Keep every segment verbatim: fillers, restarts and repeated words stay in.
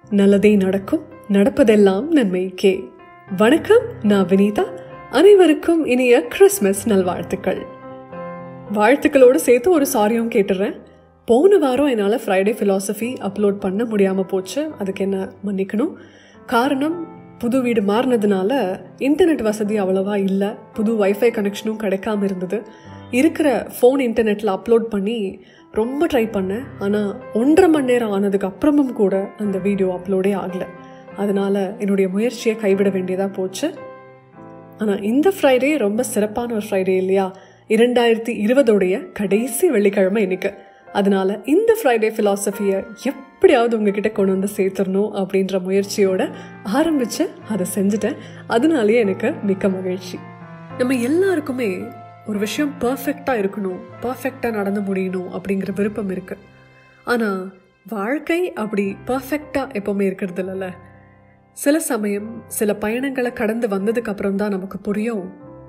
நல்லதே நடக்கும், நடப்பதெல்லாம் நன்மைக்கே. வணக்கம், நான் வினிதா. அனைவருக்கும் இனிய கிறிஸ்மஸ் நல்வாழ்த்துக்கள். வாழ்த்துக்களோடு சேர்த்து ஒரு சாரியும் கேட்டுறேன். போன வாரம் என்னால் ஃப்ரைடே ஃபிலாசபி அப்லோட் பண்ண முடியாமல் போச்சு. அதுக்கு என்ன மன்னிக்கணும். காரணம், புது வீடு மாறினதுனால இன்டர்நெட் வசதி அவ்வளவா இல்லை. புது வைஃபை கனெக்ஷனும் கிடைக்காம இருந்தது. இருக்கிற ஃபோன் இன்டர்நெட்டில் அப்லோட் பண்ணி ரொம்ப ட்ரை பண்ணேன். ஆனால் ஒன்றரை மணி நேரம் ஆனதுக்கு அப்புறமும் கூட அந்த வீடியோ அப்லோடே ஆகலை. அதனால் என்னுடைய முயற்சியை கைவிட வேண்டியதாக போச்சு. ஆனால் இந்த ஃப்ரைடே ரொம்ப சிறப்பான ஒரு ஃப்ரைடே இல்லையா? இரண்டாயிரத்தி இருபதோடைய கடைசி வெள்ளிக்கிழமை இன்னைக்கு. அதனால் இந்த ஃப்ரைடே ஃபிலாசபியை எப்படியாவது உங்ககிட்ட கொண்டு வந்து சேர்த்துடணும் அப்படின்ற முயற்சியோடு ஆரம்பித்து அதை செஞ்சுட்டேன். அதனாலேயே எனக்கு மிக்க மகிழ்ச்சி. நம்ம எல்லாருக்குமே ஒரு விஷயம் பர்ஃபெக்டாக இருக்கணும், பர்ஃபெக்டாக நடந்து முடியணும் அப்படிங்கிற விருப்பம் இருக்குது. ஆனால் வாழ்க்கை அப்படி பர்ஃபெக்டாக எப்போவுமே இருக்கிறது இல்லைல்ல. சில சமயம் சில பயணங்களை கடந்து வந்ததுக்கு அப்புறம் தான் நமக்கு புரியும்,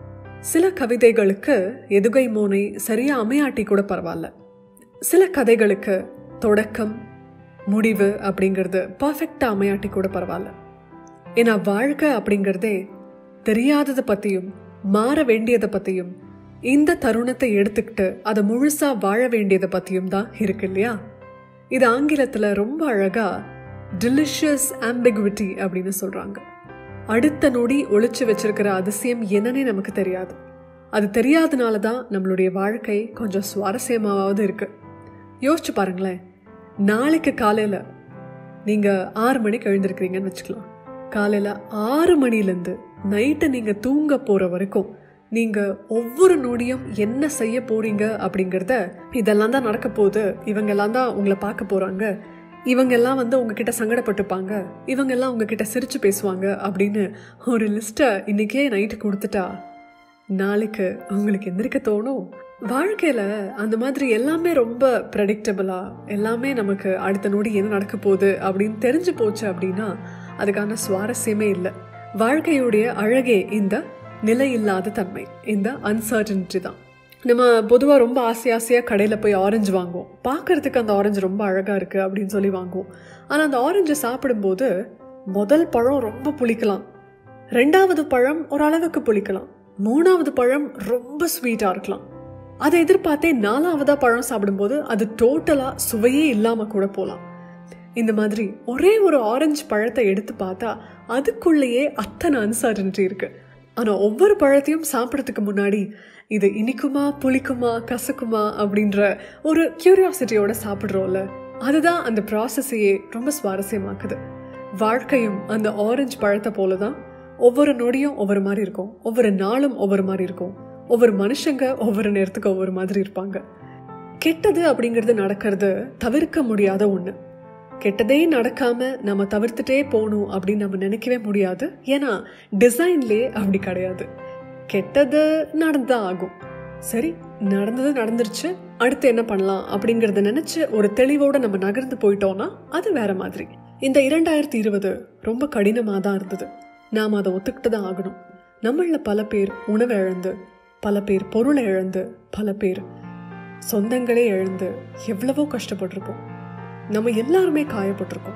சில கவிதைகளுக்கு எதுகை மோனை சரியாக அமையாட்டி கூட பரவாயில்ல. சில கதைகளுக்கு தொடக்கம் முடிவு அப்படிங்கிறது பர்ஃபெக்டாக அமையாட்டி கூட பரவாயில்ல. ஏன்னா வாழ்க்கை அப்படிங்கிறதே தெரியாததை பற்றியும் மாற வேண்டியதை பற்றியும் இந்த தருணத்தை எடுத்துக்கிட்டு அதை முழுசாக வாழ வேண்டியதை பற்றியும் தான் இருக்கு இல்லையா? இது ஆங்கிலத்தில் ரொம்ப அழகாக டிலிஷியஸ் ஆம்பிகுவிட்டி அப்படின்னு சொல்கிறாங்க. அடுத்த நொடி ஒளிச்சு வச்சிருக்கிற அதிசயம் என்னன்னே நமக்கு தெரியாது. அது தெரியாதனால தான் நம்மளுடைய வாழ்க்கை கொஞ்சம் சுவாரஸ்யமாவது இருக்குது. யோசிச்சு பாருங்களேன், நாளைக்கு காலையில் நீங்கள் ஆறு மணிக்கு எழுந்திருக்கிறீங்கன்னு வச்சுக்கலாம். காலையில் ஆறு மணிலேருந்து நைட்டு நீங்கள் தூங்க போகிற வரைக்கும் நீங்கள் ஒவ்வொரு நொடியும் என்ன செய்ய போகிறீங்க அப்படிங்கிறத, இதெல்லாம் தான் நடக்க போகுது, இவங்கெல்லாம் தான் உங்களை பார்க்க போகிறாங்க, இவங்கெல்லாம் வந்து உங்ககிட்ட சங்கடப்பட்டுப்பாங்க, இவங்கெல்லாம் உங்ககிட்ட சிரித்து பேசுவாங்க அப்படின்னு ஒரு லிஸ்ட்டை இன்றைக்கே நைட்டு கொடுத்துட்டா நாளைக்கு உங்களுக்கு எந்திரிக்க தோணும். வாழ்க்கையில் அந்த மாதிரி எல்லாமே ரொம்ப ப்ரெடிக்டபிளாக, எல்லாமே நமக்கு அடுத்த நொடி என்ன நடக்க போகுது அப்படின்னு தெரிஞ்சு போச்சு அப்படின்னா அதுக்கான சுவாரஸ்யமே இல்லை. வாழ்க்கையுடைய அழகே இந்த நிலை இல்லாத தன்மை, இந்த அன்சர்டனிட்டி தான். நம்ம பொதுவாக ரொம்ப ஆசை ஆசையாக கடையில் போய் ஆரஞ்சு வாங்குவோம். பார்க்குறதுக்கு அந்த ஆரஞ்சு ரொம்ப அழகாக இருக்குது அப்படின்னு சொல்லி வாங்குவோம். ஆனால் அந்த ஆரஞ்சு சாப்பிடும்போது முதல் பழம் ரொம்ப புளிக்கலாம், ரெண்டாவது பழம் ஓரளவுக்கு புளிக்கலாம், மூணாவது பழம் ரொம்ப ஸ்வீட்டாக இருக்கலாம். அதை எதிர்பார்த்தே நாலாவதாக பழம் சாப்பிடும்போது அது டோட்டலாக சுவையே இல்லாமல் கூட போகலாம். இந்த மாதிரி ஒரே ஒரு ஆரஞ்சு பழத்தை எடுத்து பார்த்தா அதுக்குள்ளேயே அத்தனை அன்சர்டனிட்டி இருக்குது. ஆனால் ஒவ்வொரு பழத்தையும் சாப்பிட்றதுக்கு முன்னாடி இது இனிக்குமா புளிக்குமா கசக்குமா அப்படின்ற ஒரு கியூரியாசிட்டியோட சாப்பிட்றோம்ல, அதுதான் அந்த ப்ராசஸையே ரொம்ப சுவாரஸ்யமாக்குது. வாழ்க்கையும் அந்த ஆரஞ்சு பழத்தை போல தான். ஒவ்வொரு நொடியும் ஒவ்வொரு மாதிரி இருக்கும், ஒவ்வொரு நாளும் ஒவ்வொரு மாதிரி இருக்கும், ஒவ்வொரு மனுஷங்க ஒவ்வொரு நேரத்துக்கு ஒவ்வொரு மாதிரி இருப்பாங்க. கெட்டது அப்படிங்கிறது நடக்கிறது தவிர்க்க முடியாத ஒன்று. கெட்டதே நடக்காம நம்ம தவிர்த்துட்டே போகணும் அப்படின்னு நம்ம நினைக்கவே முடியாது. ஏன்னா டிசைன்லே அப்படி கிடையாது. கெட்டது நடந்துதான் ஆகும். சரி, நடந்தது நடந்துருச்சு, அடுத்து என்ன பண்ணலாம் அப்படிங்கிறத நினைச்சு ஒரு தெளிவோட நம்ம நகர்ந்து போயிட்டோம்னா அது வேற மாதிரி. இந்த இரண்டாயிரத்தி இருபது ரொம்ப கடினமாக தான் இருந்தது. நாம் அதை ஒத்துக்கிட்டு தான் ஆகணும். நம்மள பல பேர் உணவை இழந்து, பல பேர் பொருளை இழந்து, பல பேர் சொந்தங்களே இழந்து எவ்வளவோ கஷ்டப்பட்டிருக்கோம். நம்ம எல்லாருமே காயப்பட்டிருக்கோம்.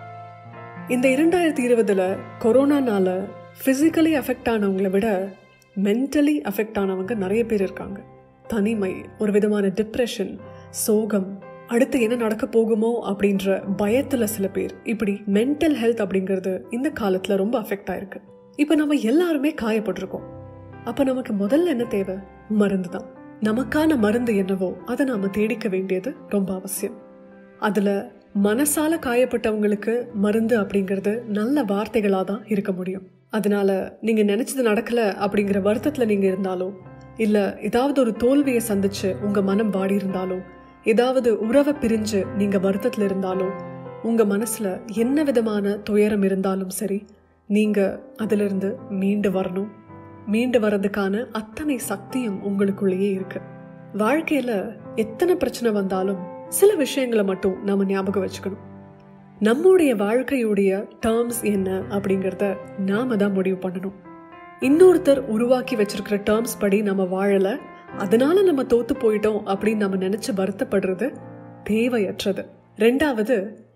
இந்த இரண்டாயிரத்தி இருபதுல கொரோனானால ஃபிசிக்கலி அஃபெக்ட் ஆனவங்களை விட மென்டலி அஃபெக்ட் ஆனவங்க நிறைய பேர் இருக்காங்க. தனிமை, ஒரு விதமான டிப்ரெஷன், சோகம், அடுத்து என்ன நடக்க போகுமோ அப்படின்ற பயத்துல சில பேர், இப்படி மென்டல் ஹெல்த் அப்படிங்கிறது இந்த காலத்துல ரொம்ப அஃபெக்ட் ஆயிருக்கு. இப்போ நம்ம எல்லாருமே காயப்பட்டிருக்கோம். அப்போ நமக்கு முதல்ல என்ன தேவை? மருந்து தான். நமக்கான மருந்து என்னவோ அதை நாம தேடிக்க வேண்டியது ரொம்ப அவசியம். அதில் மனசால காயப்பட்டவங்களுக்கு மருந்து அப்படிங்கிறது நல்ல வார்த்தைகளாக தான் இருக்க முடியும். அதனால நீங்கள் நினச்சது நடக்கலை அப்படிங்கிற வருத்தத்தில் நீங்கள் இருந்தாலோ, இல்லை ஏதாவது ஒரு தோல்வியை சந்திச்சு உங்கள் மனம் வாடி இருந்தாலோ, ஏதாவது உறவை பிரிஞ்சு நீங்கள் வருத்தத்தில் இருந்தாலோ, உங்கள் மனசில் என்ன விதமான துயரம் இருந்தாலும் சரி, நீங்கள் அதிலிருந்து மீண்டு வரணும். மீண்டு வர்றதுக்கான அத்தனை சக்தியும் உங்களுக்குள்ளேயே இருக்கு. வாழ்க்கையில் எத்தனை பிரச்சனை வந்தாலும் சில விஷயங்களை மட்டும் நம்ம ஞாபகம் வச்சுக்கணும். நம்முடைய வாழ்க்கையுடைய டேர்ம்ஸ் என்ன அப்படிங்கிறத நாம தான் முடிவு பண்ணணும். இன்னொருத்தர் உருவாக்கி வச்சிருக்கிற டேர்ம்ஸ் படி நம்ம வாழலை, அதனால நம்ம தோத்து போயிட்டோம் அப்படின்னு நம்ம நினைச்சு வருத்தப்படுறது தேவையற்றது. ரெண்டாவது,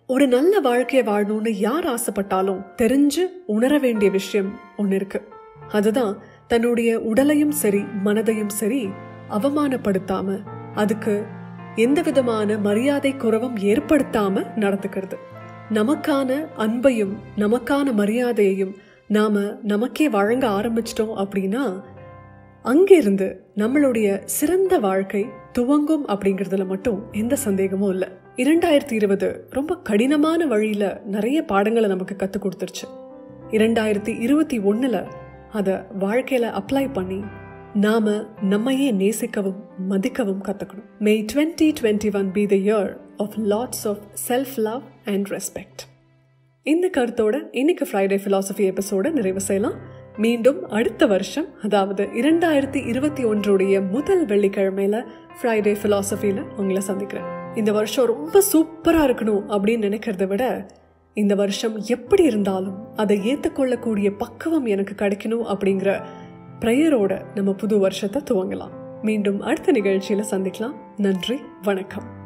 ஒரு நல்ல வாழ்க்கையை வாழணும்னு யார் ஆசைப்பட்டாலும் தெரிஞ்சு உணர வேண்டிய விஷயம் ஒண்ணு இருக்கு. அதுதான் தன்னுடைய உடலையும் சரி மனதையும் சரி அவமானப்படுத்தாம, அதுக்கு எந்த விதமான மரியாதை குறைவும் ஏற்படுத்தாம நடந்துக்கிறது. நமக்கான அன்பையும் நமக்கான மரியாதையையும் நாம நமக்கே வழங்க ஆரம்பிச்சிட்டோம் அப்படின்னா அங்கிருந்து நம்மளுடைய சிறந்த வாழ்க்கை துவங்கும் அப்படிங்கறதுல மட்டும் எந்த சந்தேகமும் இல்லை. இரண்டாயிரத்தி இருபது ரொம்ப கடினமான வழியில நிறைய பாடங்களை நமக்கு கத்து கொடுத்துருச்சு. இரண்டாயிரத்தி இருபத்தி ஒண்ணுல அத வாழ்க்கையில அப்ளை பண்ணி நாம நம்மையே நேசிக்கவும் மதிக்கவும் கத்துக்கணும். May twenty twenty-one be the year of lots of self-love and respect. இந்த கருத்தோட இன்னைக்கு ஃப்ரைடே பிலாசபி எபிசோட நிறைவு செய்யலாம். மீண்டும் அடுத்த வருஷம், அதாவது இரண்டாயிரத்தி இருபத்தி ஒன்றுடைய முதல் வெள்ளிக்கிழமையில ஃப்ரைடே பிலாசபியில உங்களை சந்திக்கிறேன். இந்த வருஷம் ரொம்ப சூப்பரா இருக்கணும் அப்படின்னு நினைக்கிறத விட இந்த வருஷம் எப்படி இருந்தாலும் அதை ஏற்றுக்கொள்ளக்கூடிய பக்குவம் எனக்கு கிடைக்கணும் அப்படிங்கிற பிரேயரோட நம்ம புது வருஷத்தை துவங்கலாம். மீண்டும் அடுத்த நிகழ்ச்சியில சந்திக்கலாம். நன்றி, வணக்கம்.